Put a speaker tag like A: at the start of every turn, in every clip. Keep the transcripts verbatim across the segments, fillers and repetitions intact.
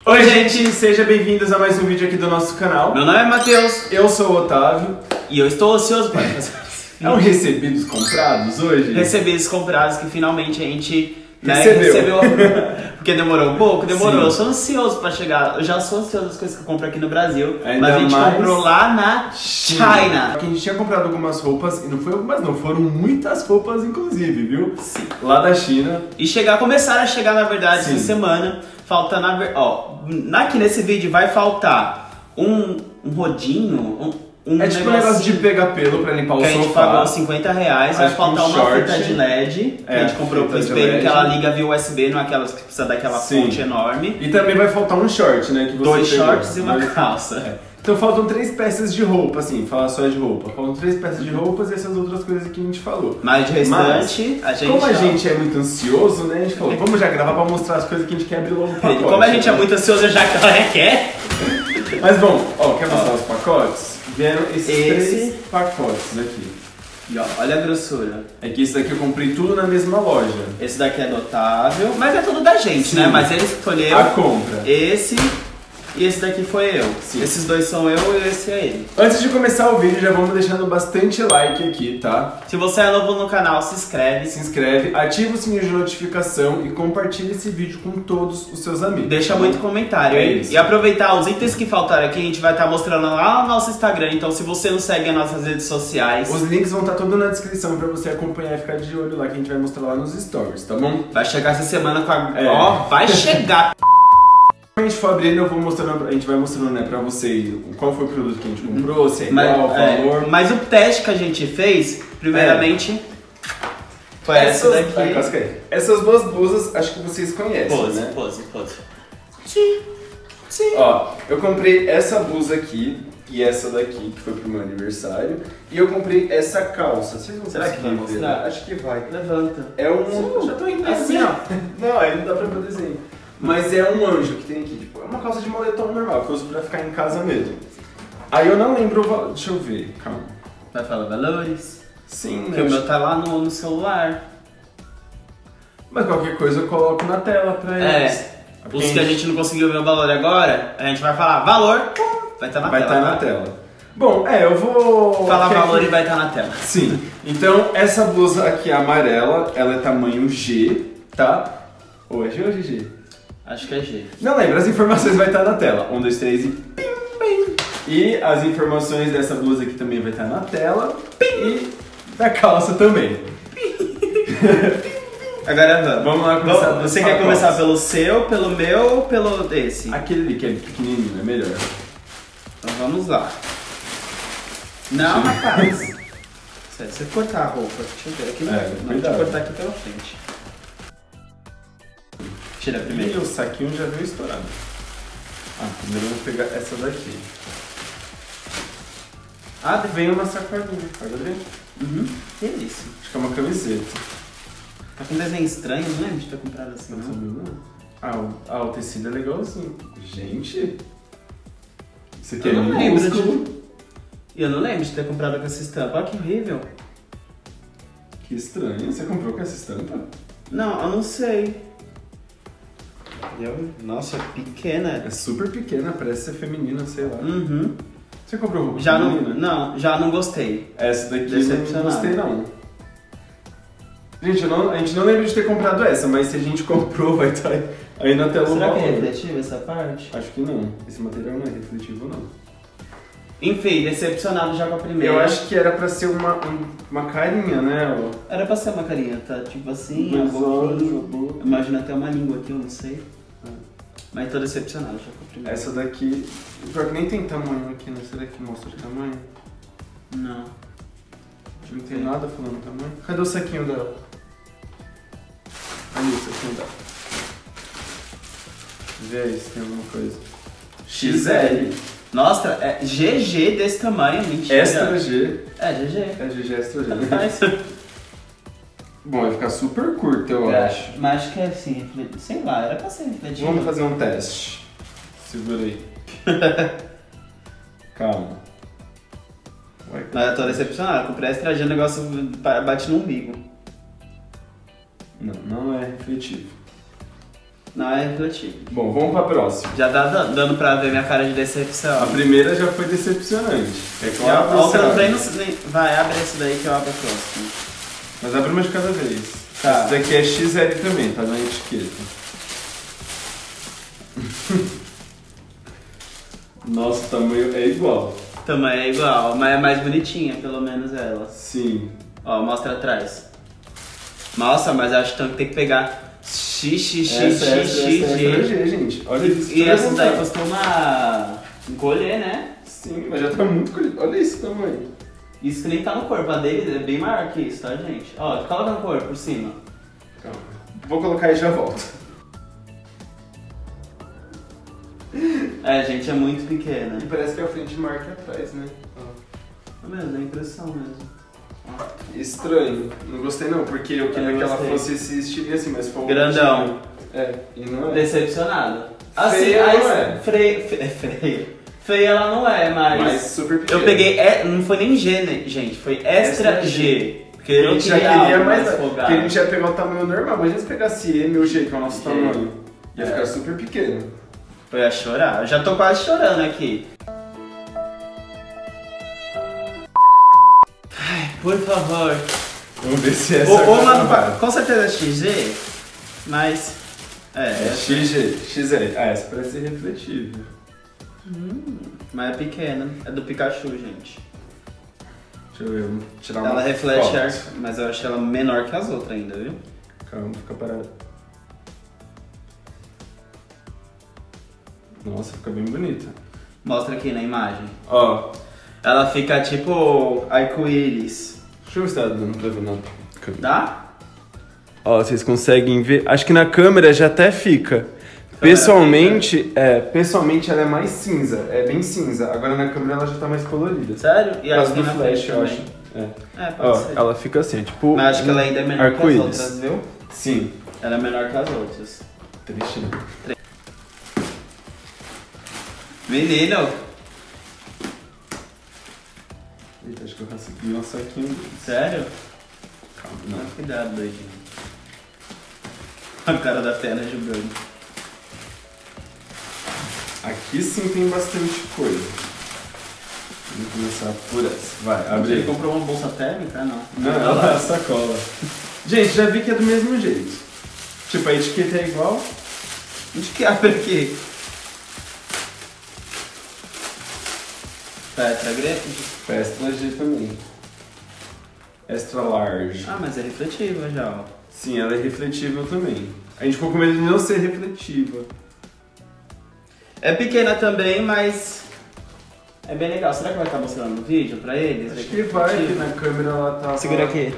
A: Oi gente, sejam bem-vindos a mais um vídeo aqui do nosso canal.
B: Meu nome é Matheus.
A: Eu sou o Otávio.
B: E eu estou ansioso para fazer
A: É um recebidos comprados hoje?
B: Recebidos comprados que finalmente a gente né,
A: recebeu.
B: recebeu. Porque demorou um pouco, demorou.
A: Sim.
B: Eu sou ansioso para chegar. Eu já sou ansioso das coisas que eu compro aqui no Brasil.
A: Ainda
B: mas a gente
A: mais...
B: comprou lá na China.
A: Aqui a gente tinha comprado algumas roupas, e não foi algumas não, foram muitas roupas inclusive, viu?
B: Sim.
A: Lá da China.
B: E chegar, começaram a chegar na verdade
A: Sim.
B: essa semana. Falta na ver... Ó, aqui nesse vídeo vai faltar um, um rodinho, um... Um
A: é tipo um negócio de pegar pelo pra limpar o
B: sofá.
A: sofá.
B: Que a gente pagou cinquenta reais, vai
A: Acho
B: faltar
A: um
B: uma
A: short.
B: fita de L E D, que
A: É,
B: a gente comprou pro
A: fita de
B: espelho,
A: L E D.
B: que ela liga via U S B, não aquelas que precisa daquela
A: Sim.
B: fonte enorme.
A: E também vai faltar um short, né? Que você
B: Dois
A: pegou.
B: shorts e uma
A: Dois...
B: calça.
A: É. Então faltam três peças de roupa, assim, falar só de roupa. Faltam três peças de roupas e essas outras coisas que a gente falou.
B: Mas de restante,
A: Mas,
B: a gente...
A: como a gente é muito ansioso, né? A gente falou, vamos já gravar pra mostrar as coisas que a gente quer abrir logo no pacote.
B: Como a gente é muito ansioso, já que ela quer.
A: Mas bom, ó, quer mostrar os pacotes? Vieram esses
B: Esse.
A: três pacotes aqui.
B: E ó, olha a grossura.
A: É que esse daqui eu comprei tudo na mesma loja.
B: Esse daqui é do Otávio, mas é tudo da gente,
A: Sim.
B: né? Mas ele escolheu
A: A compra.
B: esse e esse daqui foi eu.
A: Sim.
B: Esses dois são eu e esse é ele.
A: Antes de começar o vídeo, já vamos deixando bastante like aqui, tá?
B: Se você é novo no canal, se inscreve.
A: Se inscreve, ativa o sininho de notificação e compartilha esse vídeo com todos os seus amigos.
B: Deixa
A: tá
B: muito
A: bom?
B: comentário,
A: É
B: hein?
A: isso.
B: E aproveitar os itens que faltaram aqui, a gente vai estar mostrando lá no nosso Instagram. Então, se você não segue as nossas redes sociais,
A: Os links vão estar todos na descrição pra você acompanhar e ficar de olho lá, que a gente vai mostrar lá nos stories, tá bom?
B: vai chegar essa semana com a...
A: É.
B: Ó, vai chegar!
A: Quando a gente for abrindo, eu vou mostrando, a gente vai mostrando, né, pra vocês qual foi o produto que a gente comprou, se é igual,
B: Mas, é,
A: valor.
B: mas o teste que a gente fez, primeiramente, foi essa
A: Essas,
B: daqui.
A: ai, casca aí. Essas duas blusas, acho que vocês conhecem,
B: Pose,
A: né?
B: pose, pose. Sim, sim.
A: Ó, eu comprei essa blusa aqui e essa daqui, que foi pro meu aniversário. E eu comprei essa calça. Vocês vão
B: Será que
A: conseguir
B: vai
A: ver?
B: mostrar?
A: Acho que vai.
B: Levanta.
A: É um...
B: Sim, já tô entendendo.
A: Assim, ó. Não, aí não dá pra ver o desenho. Mas é um anjo que tem aqui. Tipo, é uma calça de moletom normal, que eu uso pra ficar em casa mesmo. Aí eu não lembro o valor. Deixa eu ver, calma.
B: Vai falar valores?
A: Sim,
B: Porque o meu tá lá no, no celular.
A: Mas qualquer coisa eu coloco na tela pra eles.
B: É. Os que a gente não conseguiu ver o valor agora, a gente vai falar valor, vai estar na
A: Vai
B: tela.
A: estar na
B: tá?
A: tela. Bom, é, eu vou...
B: Falar
A: Quer
B: valor
A: que-
B: e vai estar na tela.
A: Sim. Então, essa blusa aqui é amarela, ela é tamanho G, tá? Ou é G ou é G G?
B: Acho que é G.
A: Não lembro, as informações vai estar na tela. Um, dois, três e pim, pim. E as informações dessa blusa aqui também vai estar na tela. Pim. E da calça também.
B: Agora vamos.
A: Vamos lá começar.
B: Vamos-
A: dos
B: Você quer
A: pacotes.
B: começar pelo seu, pelo meu ou pelo desse?
A: Aquele ali que é pequenininho, é melhor.
B: Então vamos lá. Não, rapaz. Sério, se você cortar a roupa, deixa eu ver aqui.
A: É,
B: não, deixa eu
A: cuidado.
B: cortar aqui pela frente. Tira
A: E
B: primeiro.
A: o saquinho já veio estourado. Ah, primeiro eu vou pegar essa daqui. Ah, vem uma sacolinha. Pode ver?
B: Uhum. Que isso?
A: Acho que é uma camiseta.
B: Tá com um desenho estranho, não lembro de ter comprado assim,
A: Não
B: não.
A: sabia não. Ah, o, ah, o tecido é legalzinho. Gente, isso aqui é
B: Eu não lembro
A: minúsculo.
B: de... E eu não lembro de ter comprado com essa estampa. Olha que horrível.
A: Que estranho. Você comprou com essa estampa?
B: Não, eu não sei. Eu... Nossa, é pequena.
A: É super pequena, parece ser feminina, sei lá.
B: Uhum.
A: Você comprou roupa
B: Já não,
A: feminina?
B: não, já não gostei.
A: Essa daqui eu não
B: Decepcionado.
A: gostei não. Gente, eu não, a gente não lembra de ter comprado essa, mas se a gente comprou, vai estar aí na tela o
B: Será que é
A: valor.
B: refletivo essa parte?
A: Acho que não. Esse material não é refletivo, não.
B: Enfim, decepcionado já com a primeira.
A: Eu acho que era pra ser uma, um- uma carinha, né? Ó.
B: Era pra ser uma carinha, tá? Tipo assim, a
A: Dois olhos,
B: boquinha.
A: a boca.
B: Imagina até uma língua aqui, eu não sei. Mas tô decepcionado já com a primeira.
A: Essa daqui, pior que nem tem tamanho aqui, né? Será que mostra o tamanho?
B: Não.
A: Não tem nada falando tamanho. Cadê o saquinho dela? Ali, o saquinho dela. Vê aí se tem alguma coisa. X L.
B: Nossa, é G G desse tamanho, mentira.
A: Extra G.
B: É, G G.
A: É G G Extra G.
B: Mas,
A: Bom, vai ficar super curto, eu
B: é,
A: acho.
B: mas acho que é assim, refletivo. Sei lá, era pra ser refletivo.
A: Vamos fazer um teste. Segura aí. Calma. Ué,
B: Mas eu tô decepcionado, comprei extra G, o negócio bate no umbigo.
A: Não, não é refletivo.
B: Não é refletivo.
A: Bom, vamos pra próxima.
B: Já tá dando, dando pra ver minha cara de decepção.
A: A primeira já foi decepcionante. É
B: Já,
A: claro,
B: a outra não
A: sabe.
B: tem, no- nem- vai, abre esse daí que eu abro a próxima.
A: Mas abre uma de cada vez.
B: Tá.
A: Esse daqui é X L também, tá na etiqueta. Nossa, o tamanho é igual.
B: Tamanho é igual, mas é mais bonitinha, pelo menos ela.
A: Sim.
B: Ó, mostra atrás. Nossa, mas acho que tem que pegar X, X, X,
A: Essa,
B: X,
A: essa,
B: X,
A: essa é
B: G.
A: pra G, gente. Olha isso.
B: E essa daí costuma encolher, né?
A: Sim, mas já tá muito colhido. Olha esse tamanho.
B: Isso que nem tá no corpo, a dele é bem maior que isso, tá, gente? Ó, coloca no corpo, por cima.
A: Calma. Vou colocar e já volto.
B: É, gente, é muito pequena.
A: E parece que a frente marca atrás, né?
B: É mesmo, dá impressão mesmo. Ó.
A: Estranho. Não gostei não, porque eu queria
B: Eu
A: que ela
B: gostei.
A: fosse esse estilinho assim, mas foi um
B: Grandão.
A: estilinho. É, e não é.
B: Decepcionado. Assim,
A: Feia
B: aí,
A: não é.
B: Freia, fe- é feia. Feia ela não é, mas...
A: Mas super pequeno.
B: eu peguei, é, não foi nem G, né, gente, foi Extra,
A: Extra
B: G.
A: G.
B: Porque
A: A
B: eu
A: gente já
B: queria
A: queria
B: algo
A: mais.
B: folgado.
A: Porque a gente ia pegar o tamanho normal, mas se pegasse M ou G, que é o nosso
B: G.
A: tamanho, ia
B: É.
A: ficar super pequeno.
B: Eu ia chorar, eu já tô quase chorando aqui. Ai, por favor.
A: Vamos ver se essa
B: Ou, ou
A: é
B: uma,
A: aprovada.
B: com certeza é X G, mas... É,
A: É X G, X L. Ah, essa parece ser refletível.
B: mas é pequena, é do Pikachu, gente.
A: Deixa eu ver, vamos tirar uma
B: Ela reflete
A: foto.
B: ar, mas eu acho ela menor que as outras ainda, viu?
A: Calma, fica parado. Nossa, fica bem bonita.
B: Mostra aqui na imagem.
A: Ó,
B: Ela fica tipo arco-íris.
A: deixa eu ver se tá dando pra ver na câmera.
B: Dá?
A: Ó, vocês conseguem ver? Acho que na câmera já até fica. Pessoalmente, é, pessoalmente ela é mais cinza, é bem cinza. Agora na câmera ela já tá mais colorida.
B: Sério? E
A: Por causa
B: aqui
A: do
B: na
A: flash,
B: frente
A: eu
B: também.
A: acho. É.
B: É, pode
A: Ó,
B: ser.
A: ela fica assim, tipo.
B: Mas acho que ela ainda é menor que as
A: arco-íris.
B: outras, viu?
A: Sim.
B: Ela é menor que as outras.
A: Triste, né?
B: Menino!
A: Eita, acho que eu consegui um saquinho.
B: Sério?
A: Calma,
B: Não,
A: não.
B: cuidado, doidinho. A cara da Tena julgando.
A: Aqui sim tem bastante coisa. Vamos começar por essa. Vai, abre
B: Ele
A: aí.
B: comprou uma bolsa térmica? Não.
A: Não, ela é a sacola. Gente, já vi que é do mesmo jeito. Tipo, a etiqueta é igual.
B: Onde que abre aqui? Tá, extra grande?
A: Extra G também. Extra large.
B: Ah, mas é refletiva já, ó.
A: Sim, ela é refletível também. A gente ficou com medo de não ser refletiva.
B: É pequena também, mas é bem legal. Será que vai estar mostrando no vídeo pra eles?
A: Acho que vai, que na câmera ela tá...
B: Segura aqui.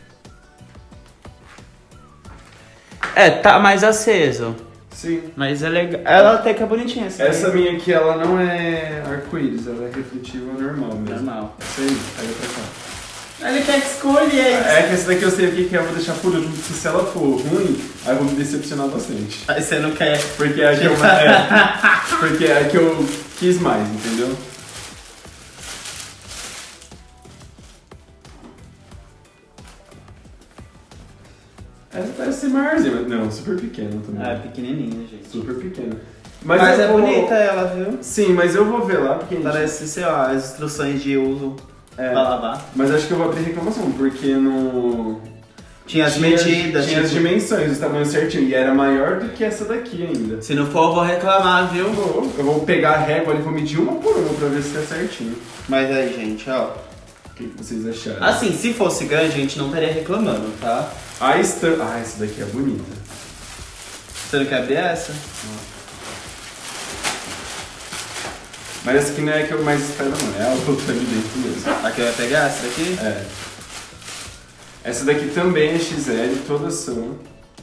B: É, tá mais aceso.
A: Sim.
B: Mas é legal. Ela até que é bonitinha essa.
A: Essa
B: daí.
A: minha aqui, ela não é arco-íris, ela é refletiva normal mesmo.
B: Normal.
A: Isso aí, pega pra cá.
B: Ele quer que escolha
A: É que essa daqui eu sei o que que é, eu vou deixar por último, porque se ela for ruim, aí eu vou me decepcionar bastante.
B: Aí você não quer.
A: Porque é a que eu, é, porque é a que eu quis mais, entendeu? Essa parece ser maiorzinha, mas não, super pequena também.
B: Ah, é pequenininha, gente.
A: Super pequena.
B: Mas,
A: eu
B: é
A: vou-
B: bonita ela, viu?
A: Sim, mas eu vou ver lá, porque a gente...
B: Parece, sei lá, as instruções de uso
A: É.
B: pra lavar.
A: Mas acho que eu vou abrir reclamação, porque no...
B: Tinha as
A: tinha,
B: medidas,
A: Tinha as
B: tipo,
A: dimensões, os tamanhos certinho, e era maior do que essa daqui ainda.
B: se não for, eu vou reclamar, viu?
A: Eu vou, eu vou pegar a régua e vou medir uma por uma pra ver se tá certinho.
B: Mas aí, gente, ó.
A: O que que vocês acharam?
B: Assim, se fosse grande, a gente não estaria reclamando, tá?
A: A estampa... Ah, essa daqui é bonita.
B: Você não quer abrir essa?
A: Mas essa aqui não é a que eu mais espero não, é a outra ali dentro mesmo.
B: Aqui vai pegar essa daqui?
A: É. Essa daqui também é X L, todas são.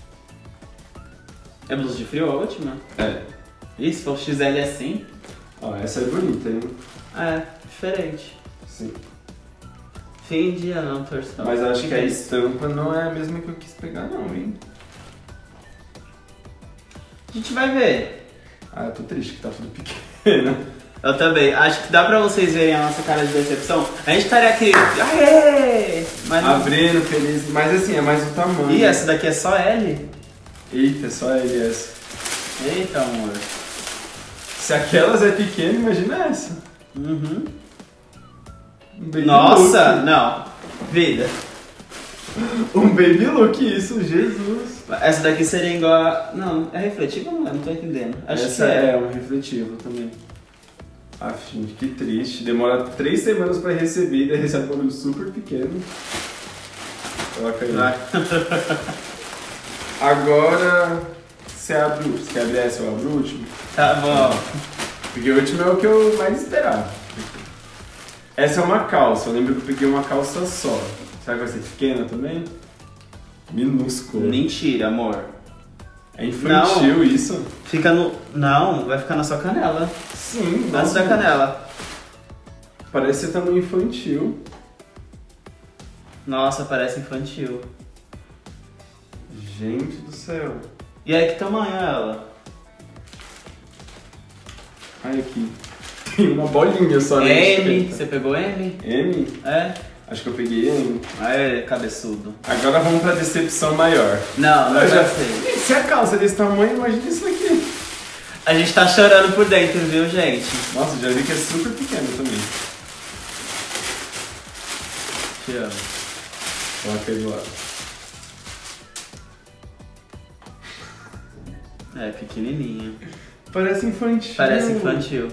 B: É blusa de frio, ótima.
A: É.
B: Ih, se for X L assim,
A: Ó, essa é bonita, hein?
B: é diferente.
A: Sim.
B: Fim de ano, torção.
A: Mas eu acho que a
B: é
A: estampa não é a mesma que eu quis pegar não, hein?
B: A gente vai ver.
A: Ah, eu tô triste que tá tudo pequeno.
B: Eu também. Acho que dá pra vocês verem a nossa cara de decepção. A gente estaria aqui. Aê! Mas não...
A: Abrindo, feliz. Mas assim, é mais o tamanho.
B: Ih, essa daqui é só L?
A: Eita, só ele essa.
B: Eita, amor.
A: Se aquelas é pequena, imagina essa.
B: Uhum.
A: Um baby
B: Nossa,
A: look.
B: não. Vida.
A: Um baby look, isso, Jesus.
B: Essa daqui seria igual a... Não, é refletiva ou não é? Não tô entendendo. Acho
A: Essa
B: que é.
A: é um refletivo também. Ah, gente, que triste. Demora três semanas pra receber e daí recebe um bagulho super pequeno. Coloca aí.
B: Vai.
A: Agora, você abre o... Você quer abrir essa ou abre o último?
B: Tá bom.
A: Porque o último é o que eu mais esperava. Essa é uma calça. Eu lembro que eu peguei uma calça só. Será que vai ser pequena também? Minúscula.
B: Mentira, amor.
A: É infantil
B: Não.
A: isso?
B: Fica no... Não, vai ficar na sua canela.
A: Sim.
B: Antes da canela.
A: Parece ser tamanho infantil.
B: Nossa, parece infantil.
A: Gente do céu.
B: E aí, que tamanho é ela?
A: Ai, aqui. Tem uma bolinha só, né?
B: É M. Você pegou M?
A: M?
B: É.
A: Acho que eu peguei M.
B: Aê, cabeçudo.
A: Agora vamos pra decepção maior.
B: Não, não
A: Eu
B: vai
A: já
B: ser.
A: sei. Se a calça é desse tamanho, imagina isso aqui.
B: A gente tá chorando por dentro, viu, gente?
A: Nossa, já vi que é super pequeno também.
B: Te amo.
A: Coloca aí do lado.
B: É, pequenininha.
A: Parece infantil.
B: Parece infantil.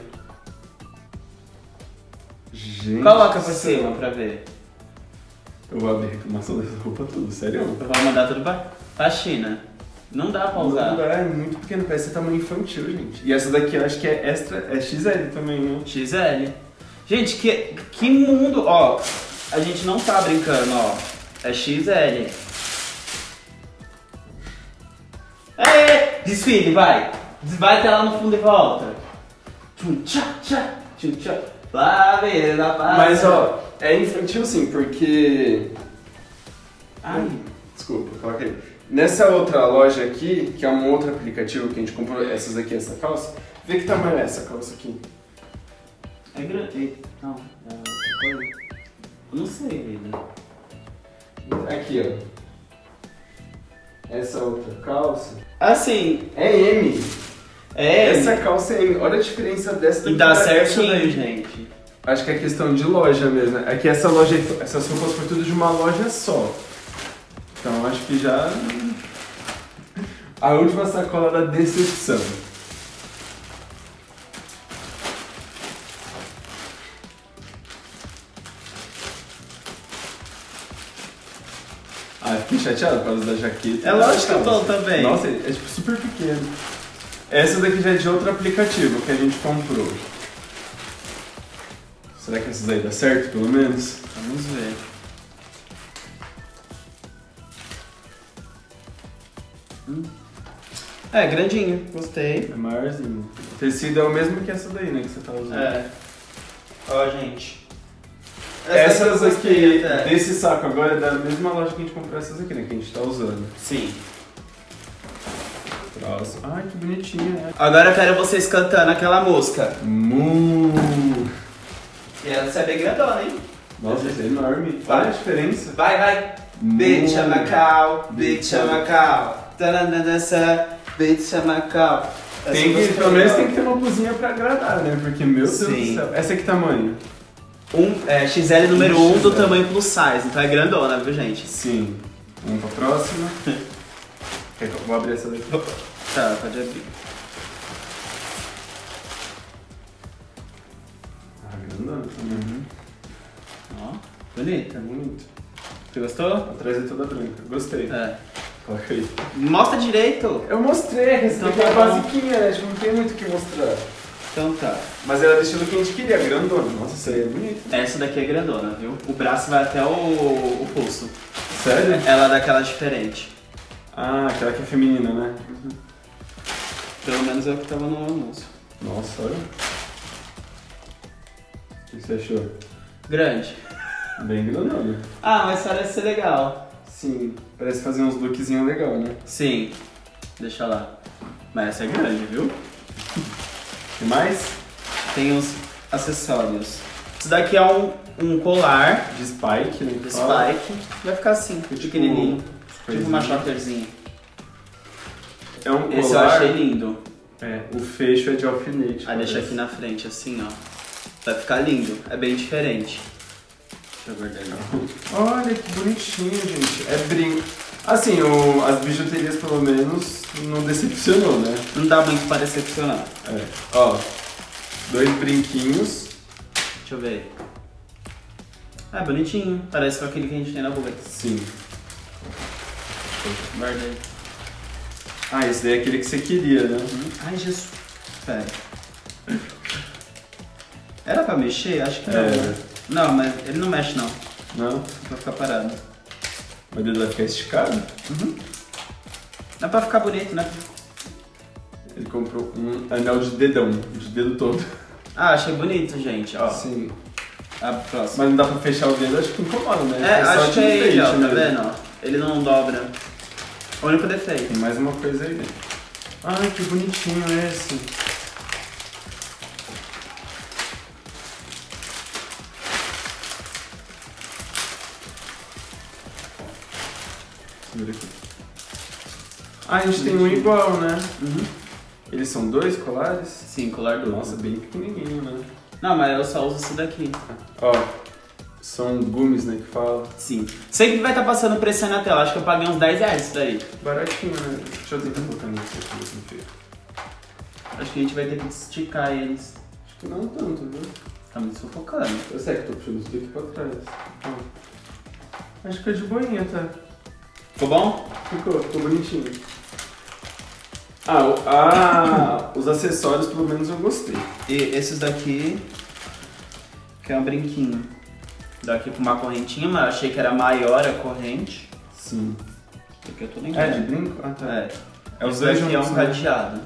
A: Gente.
B: Coloca pra
A: do céu.
B: cima pra ver.
A: Eu vou abrir a reclamação dessa roupa tudo, sério.
B: Eu vou mandar tudo pra, pra China. Não dá pra usar.
A: Não dá, é muito pequeno, parece ser tamanho infantil, gente. E essa daqui eu acho que é extra, é X L também, né?
B: X L. Gente, que, que mundo, ó. A gente não tá brincando, ó. É X L. Aê! Desfile, vai. Vai até lá no fundo e volta. Tchum, tchá, tchá, tchum, tchá. Lá, beleza, paz.
A: Mas ó, é infantil sim, porque...
B: Ai.
A: Desculpa, coloca aí. Nessa outra loja aqui, que é um outro aplicativo que a gente comprou, essas aqui, essa calça, vê que tamanho é essa calça aqui.
B: É grande. Não, é outra coisa. Eu não sei ainda.
A: Aqui, ó. Essa outra calça
B: Assim,
A: é M.
B: é.
A: Essa calça é M. Olha a diferença dessa
B: E
A: daqui
B: dá
A: pra essa
B: certinho,
A: daí.
B: gente.
A: Acho que é questão de loja mesmo. É que essa loja, essas roupas foi tudo de uma loja só. Então acho que já... A última sacola da decepção. Ah, fiquei chateado por causa da jaqueta.
B: É lógico que eu tô também.
A: Nossa, é, é tipo super pequeno. Essa daqui já é de outro aplicativo que a gente comprou. Será que essas aí dá certo, pelo menos?
B: Vamos ver. Hum. É, grandinho, gostei.
A: É maiorzinho. O tecido é o mesmo que essa daí, né, que você tá usando.
B: É. Ó, gente.
A: Essas
B: eu
A: aqui,
B: gostei até.
A: desse saco agora, é da mesma loja que a gente comprou essas aqui, né, que a gente tá usando.
B: Sim.
A: Próximo. Ai, que bonitinha, né?
B: Agora eu quero vocês cantando aquela música.
A: Mu.
B: E essa é bem grandona, hein?
A: Nossa, isso é enorme.
B: Vai.
A: Olha a diferença.
B: Vai, vai.
A: Mu.
B: Bitch Macau, Bitch Macau. Tanandança, Bitch Macau.
A: Tem que, pelo menos tem que ter uma blusinha pra agradar, né? Porque, meu Deus
B: Sim.
A: do céu. Essa é que tamanho?
B: Um, é, X L número um do
A: X L.
B: tamanho plus size, então é grandona, viu, gente?
A: Sim. Vamos pra próxima. Quer que eu vou abrir essa daqui?
B: Tá, pode abrir.
A: Ah, grandona também.
B: Ó, bonita.
A: É bonito.
B: Você gostou?
A: Atrás é toda branca. Gostei.
B: É.
A: Coloca aí.
B: Mostra direito.
A: Eu mostrei, essa
B: Então
A: daqui é
B: tá bom.
A: basiquinha, né? Tipo, não tem muito o que mostrar.
B: Então tá.
A: Mas ela é do estilo que a gente queria, grandona. Nossa, isso aí é bonito.
B: Essa daqui é grandona, viu? O braço vai até o, o pulso.
A: Sério?
B: Ela é daquela diferente.
A: Ah, aquela que é feminina, né?
B: Pelo menos é o que tava no anúncio.
A: Nossa, olha. O que você achou?
B: Grande.
A: Bem grandona.
B: Ah, mas parece ser legal.
A: Sim, parece fazer uns lookzinhos legal, né?
B: Sim. Deixa lá. Mas essa é grande, viu?
A: Tem mais?
B: Tem os acessórios. Isso daqui é um, um colar
A: De spike, né?
B: de spike. Vai ficar assim, pequenininho. Tipo uma
A: coisinha.
B: chokerzinha.
A: É um
B: Esse eu
A: colar.
B: achei lindo.
A: É, o fecho é de alfinete.
B: Aí deixa aqui na frente, assim, ó. Vai ficar lindo. É bem diferente. Deixa eu guardar ele.
A: Olha que bonitinho, gente. É brinco. Assim, o, as bijuterias, pelo menos, não decepcionou, né?
B: Não dá muito pra decepcionar.
A: É. Ó, dois brinquinhos.
B: Deixa eu ver. Ah, bonitinho. Parece com aquele que a gente tem na boca.
A: Sim.
B: Guardei.
A: Ah, esse daí é aquele que você queria, né?
B: Ai, Jesus. Pera. Era pra mexer? Acho que não.
A: É.
B: Não, mas ele não mexe, não.
A: Não?
B: Vai ficar parado.
A: Mas ele vai ficar esticado?
B: Uhum. Dá pra ficar bonito, né?
A: Ele comprou um anel de dedão, de dedo todo.
B: Ah, achei bonito, gente, ó.
A: Sim.
B: A próxima.
A: Mas não dá pra fechar o dedo, acho que incomoda, né?
B: É,
A: só
B: acho
A: de
B: que é ele,
A: enfeite
B: ó, tá
A: mesmo.
B: vendo, ó? Ele não dobra. O único defeito.
A: Tem mais uma coisa aí dentro. Ai, que bonitinho esse. Segura aqui. Ah, a gente tem um igual, né?
B: Uhum.
A: Eles são dois colares?
B: Sim, colar duplo.
A: Nossa, bem pequenininho, né?
B: Não, mas eu só uso esse daqui.
A: Ó, são gumes, né, que fala.
B: Sim. Sempre vai estar passando preço aí na tela. Acho que eu paguei uns dez reais isso daí.
A: Baratinho, né? Deixa eu tentar colocar nesse aqui, não sei.
B: Acho que a gente vai ter que esticar eles.
A: Acho que não tanto, viu?
B: Tá me sufocando.
A: Eu sei que tô puxando isso daqui pra trás. Ó. Acho que é de boinha, tá?
B: Ficou bom?
A: Ficou, ficou bonitinho. Ah, o- ah, os acessórios pelo menos eu gostei.
B: E esses daqui, que é um brinquinho. Daqui com uma correntinha, mas eu achei que era maior a corrente.
A: Sim.
B: Porque eu tô
A: É,
B: lembrando.
A: de brinco? Ah, tá.
B: É.
A: É os
B: Esse
A: dois
B: daqui é
A: juntos,
B: um
A: né?
B: cadeado.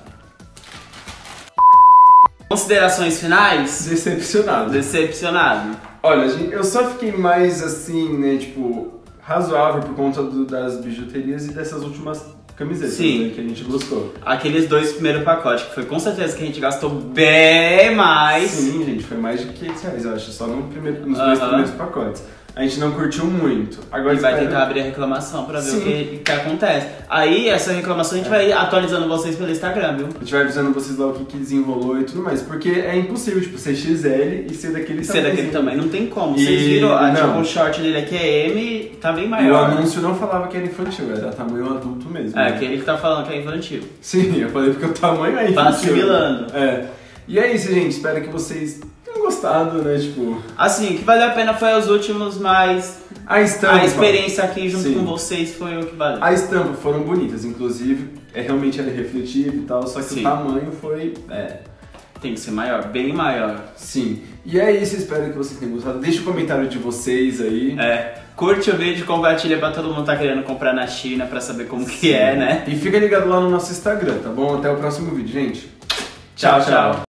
B: Considerações finais?
A: Decepcionado.
B: Decepcionado.
A: Olha, gente, eu só fiquei mais assim, né, tipo, razoável por conta do- das bijuterias e dessas últimas camisetas,
B: Sim.
A: né, que a gente gostou.
B: Aqueles dois primeiros pacotes, que foi com certeza que a gente gastou bem mais.
A: Sim, gente, foi mais de quinhentos reais, eu acho, só no primeiro, nos dois
B: Aham.
A: primeiros pacotes. A gente não curtiu muito. Agora
B: E vai
A: espero-
B: tentar abrir a reclamação pra ver
A: Sim.
B: o que, que acontece. Aí, essa reclamação a gente vai atualizando vocês pelo Instagram, viu?
A: A gente vai avisando vocês lá o que, que desenrolou e tudo mais, porque é impossível, tipo, ser X L e ser daquele
B: Ser daquele
A: tamanhozinho.
B: tamanho, não tem como.
A: E-
B: Vocês viram, ah,
A: não.
B: tipo, o short dele aqui é M, tá bem
A: E o
B: maior.
A: anúncio não falava que era infantil, era tamanho adulto mesmo.
B: É,
A: né?
B: aquele que tá falando que é infantil.
A: Sim, eu falei porque o tamanho é
B: Tá
A: infantil.
B: assimilando.
A: É. E é isso, gente, espero que vocês tenham gostado, né, tipo...
B: Assim, o que valeu a pena foi os últimos, mas
A: A estampa...
B: a experiência aqui junto
A: Sim.
B: com vocês foi o que valeu.
A: A estampa foram bonitas, inclusive, é, realmente ela é refletiva e tal, só que
B: Sim.
A: o tamanho foi...
B: É, tem que ser maior, bem maior.
A: Sim. E é isso, espero que vocês tenham gostado. Deixa o comentário de vocês aí.
B: É, curte o vídeo, compartilha pra todo mundo que tá querendo comprar na China pra saber como que é, né?
A: E fica ligado lá no nosso Instagram, tá bom? Até o próximo vídeo, gente.
B: Tchau, tchau.